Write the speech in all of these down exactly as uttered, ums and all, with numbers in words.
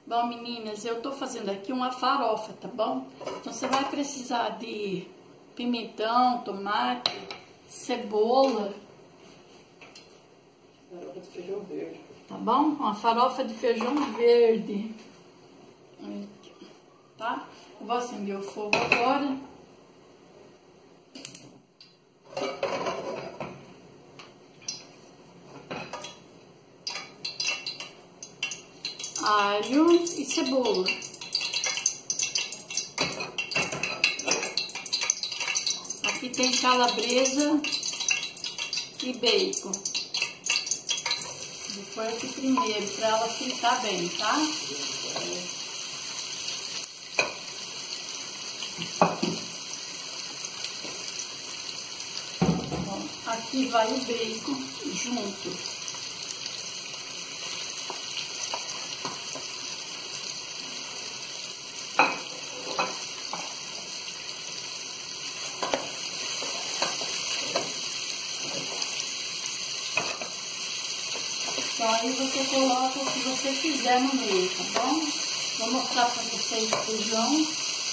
Bom, meninas, eu tô fazendo aqui uma farofa, tá bom? Então, você vai precisar de pimentão, tomate, cebola. Farofa de feijão verde. Tá bom? Uma farofa de feijão verde. Tá? Eu vou acender o fogo agora. Alho e cebola. Aqui tem calabresa e bacon. Vou pôr aqui primeiro para ela fritar bem, tá? Bom, aqui vai o bacon junto. Então, aí você coloca o que você quiser no meio, tá bom? Vou mostrar pra vocês o feijão.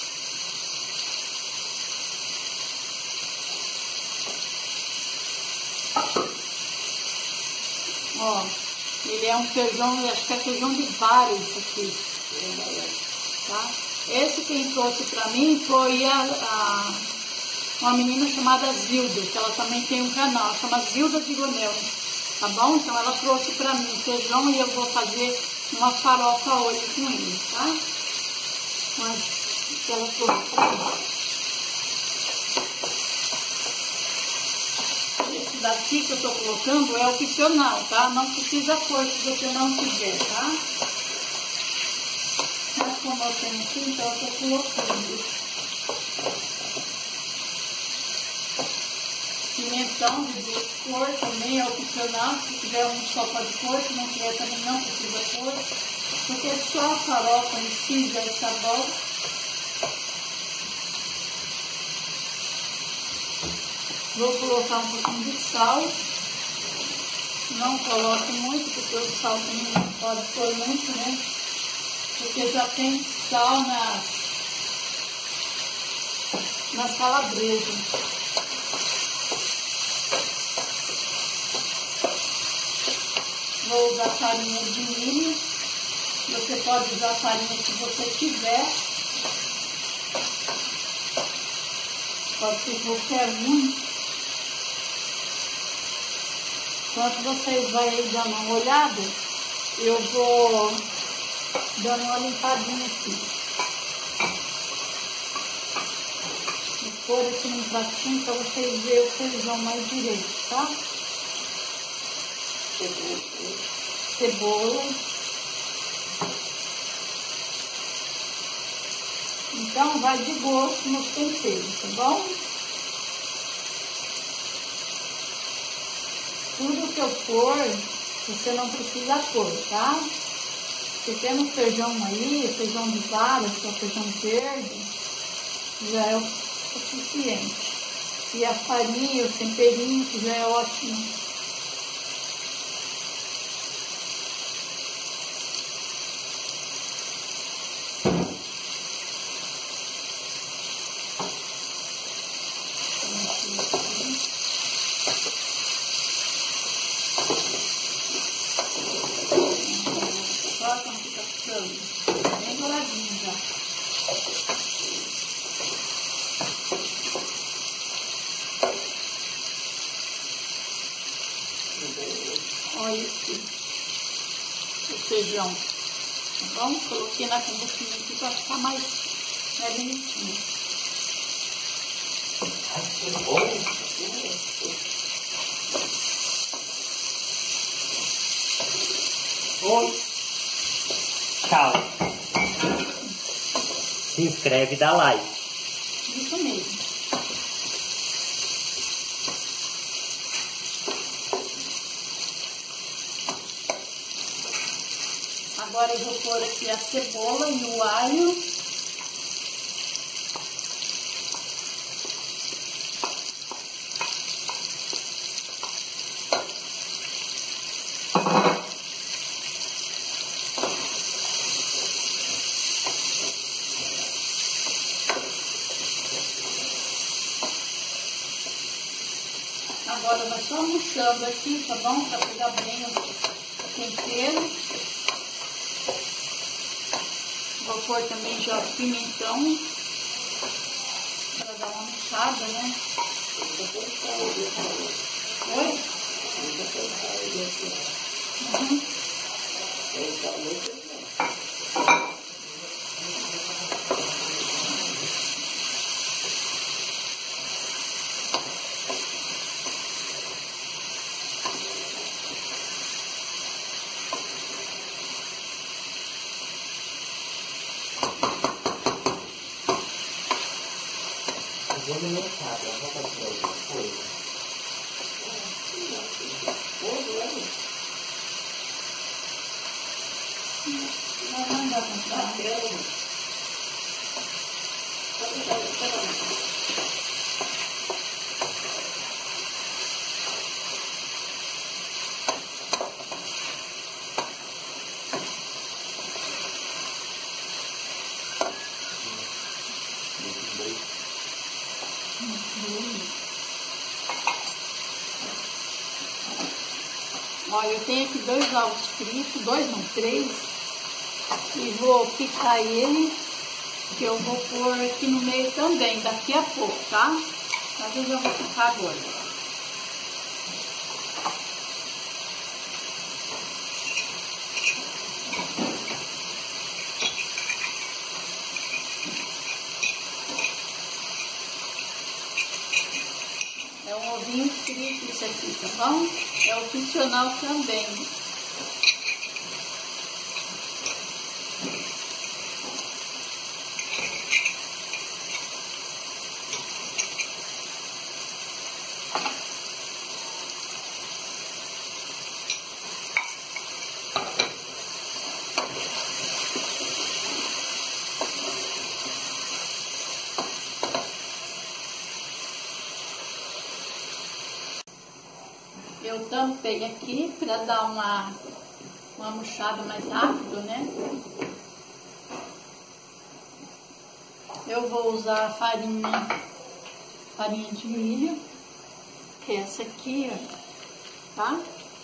Ó, ele é um feijão, acho que é feijão de vara isso aqui, tá? Esse quem trouxe pra mim foi a, a, uma menina chamada Zilda, que ela também tem um canal, chama Zilda Zigonel. Tá bom? Então ela trouxe pra mim feijão e eu vou fazer uma farofa hoje com ele, tá? Mas ela trouxe pra mim. Esse daqui que eu tô colocando é opcional, tá? Não precisa pôr se você não quiser, tá? Mas como eu tenho aqui, então eu tô colocando. Pimentão de duas cores também é opcional, se tiver um só pode pôr, se não tiver também não precisa pôr, porque só a farofa em si já está bom. Vou colocar um pouquinho de sal, não coloco muito, porque o sal também não pode pôr muito, né? Porque já tem sal nas, nas calabresas. Vou usar farinha de milho, você pode usar a farinha que você quiser, pode ser qualquer um. Enquanto vocês vão aí dando uma olhada, eu vou dando uma limpadinha aqui. Vou pôr aqui num pratinho para vocês verem o feijão mais direito, tá? Cebola. Então vai de gosto nos temperos, tá bom? Tudo que eu for, você não precisa pôr, tá? Você tendo feijão aí, feijão de vara, que é o feijão verde, já é o suficiente. E a farinha, o temperinho, que já é ótimo. Bem douradinho já. Olha aqui o feijão, tá bom? Coloquei na combustível aqui para ficar mais, mais bonitinho. Oi. Tchau. Se inscreve e dá like. Isso mesmo. Agora eu vou pôr aqui a cebola e o alho. Agora vai só murchando aqui, tá bom? Pra pegar bem o tempero. Vou pôr também já o pimentão. Pra dar uma murchada, né? Oi? Uhum. Vou no mercado, eu vou fazer alguma coisa. Vai mandar comprar. Olha, eu tenho aqui dois ovos fritos, dois não, três, e vou picar ele, que eu vou pôr aqui no meio também, daqui a pouco, tá? Às vezes eu vou picar agora. É um ovinho frito isso aqui, tá bom? É opcional também. Eu tampei aqui para dar uma, uma murchada mais rápido, né? Eu vou usar farinha, farinha de milho, que é essa aqui, ó, tá?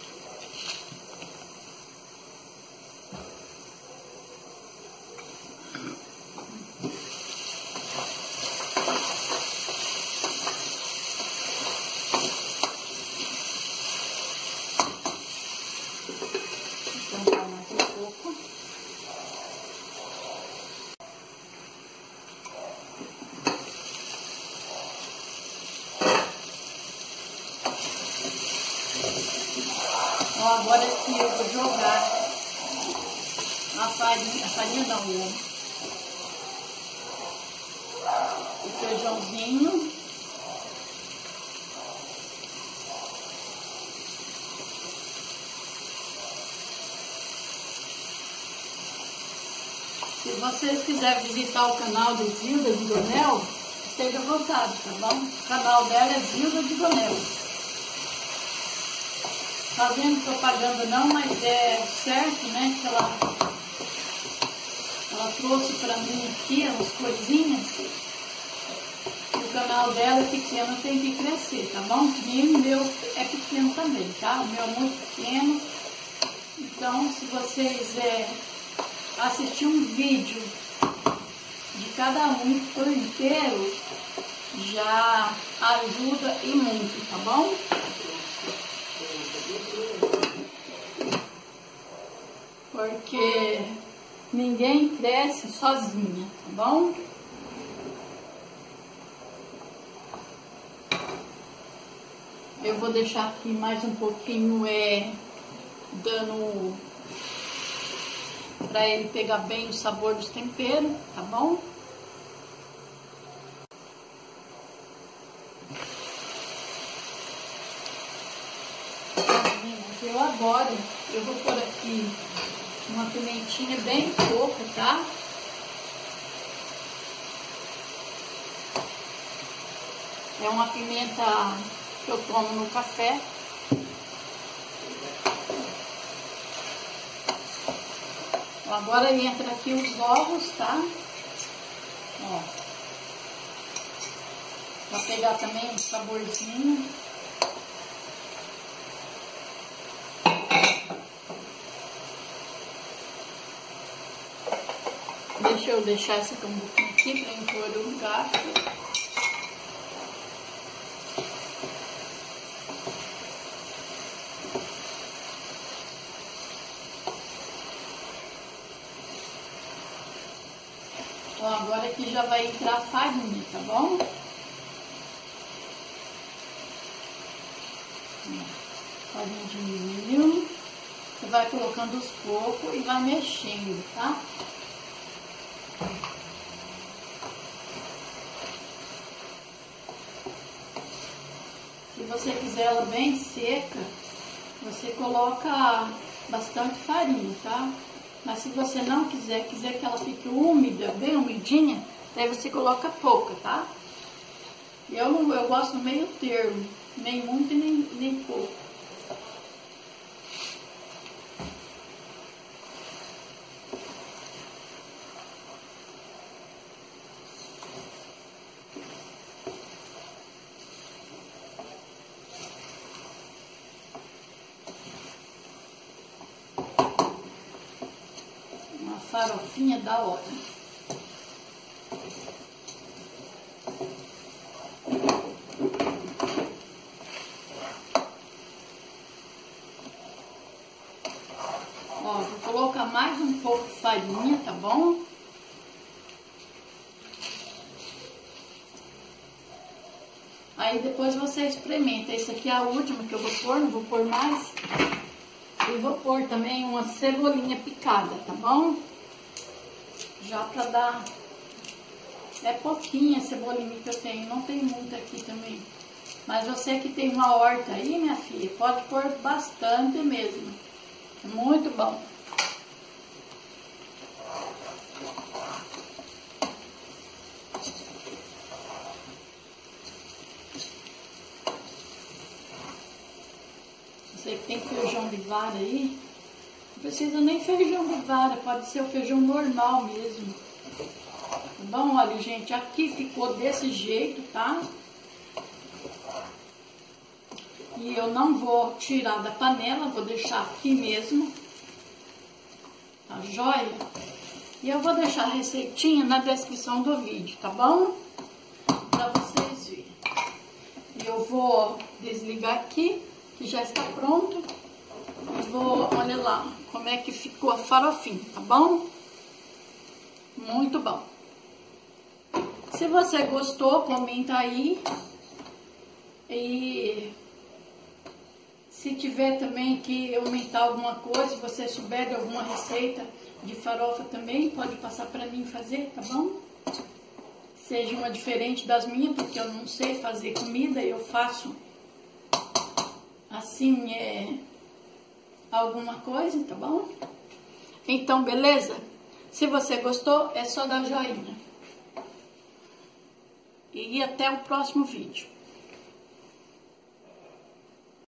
Ó, agora aqui eu vou jogar a farinha, a farinha não, o, o feijãozinho. Se vocês quiserem visitar o canal de Zilda de Gonel, esteja à vontade, tá bom? O canal dela é Zilda de Gonel. Fazendo propaganda não, mas é certo, né, que ela, ela trouxe pra mim aqui umas coisinhas. O canal dela é pequeno, tem que crescer, tá bom? E o meu é pequeno também, tá? O meu é muito pequeno. Então, se vocês é, assistir um vídeo de cada um por inteiro, já ajuda e muito, tá bom? Porque ninguém cresce sozinha, tá bom? Eu vou deixar aqui mais um pouquinho, é, dando para ele pegar bem o sabor dos temperos, tá bom? Eu agora, eu vou pôr aqui uma pimentinha bem pouca, tá? É uma pimenta que eu tomo no café. Agora entra aqui os ovos, tá? Ó. Pra pegar também um saborzinho. Deixa eu deixar essa cambuquinha aqui para impor o garfo. Ó, agora aqui já vai entrar a farinha, tá bom? Farinha de milho. Você vai colocando aos poucos e vai mexendo, tá? Se você quiser ela bem seca, você coloca bastante farinha, tá? Mas se você não quiser, quiser que ela fique úmida, bem umidinha, daí você coloca pouca, tá? Eu, eu gosto do meio termo, nem muito e nem, nem pouco. Farofinha da hora. Ó, vou colocar mais um pouco de farinha, tá bom? Aí depois você experimenta. Esse aqui é a última que eu vou pôr, não vou pôr mais. E vou pôr também uma cebolinha picada, tá bom? Já pra dar... É pouquinha a cebolinha que eu tenho, não tem muita aqui também. Mas você que tem uma horta aí, minha filha, pode pôr bastante mesmo. É muito bom. Você que tem feijão de vara aí, não precisa nem feijão de vara, pode ser o feijão normal mesmo. Tá bom? Olha, gente, aqui ficou desse jeito, tá? E eu não vou tirar da panela, vou deixar aqui mesmo. Tá joia? E eu vou deixar a receitinha na descrição do vídeo, tá bom? Pra vocês verem. E eu vou desligar aqui, que já está pronto. E vou, olha lá, como é que ficou a farofinha, tá bom? Muito bom. Se você gostou, comenta aí. E se tiver também que aumentar alguma coisa, se você souber de alguma receita de farofa também, pode passar para mim fazer, tá bom? Seja uma diferente das minhas, porque eu não sei fazer comida, eu faço assim, é, alguma coisa, tá bom? Então, beleza? Se você gostou, é só dar joinha. E até o próximo vídeo.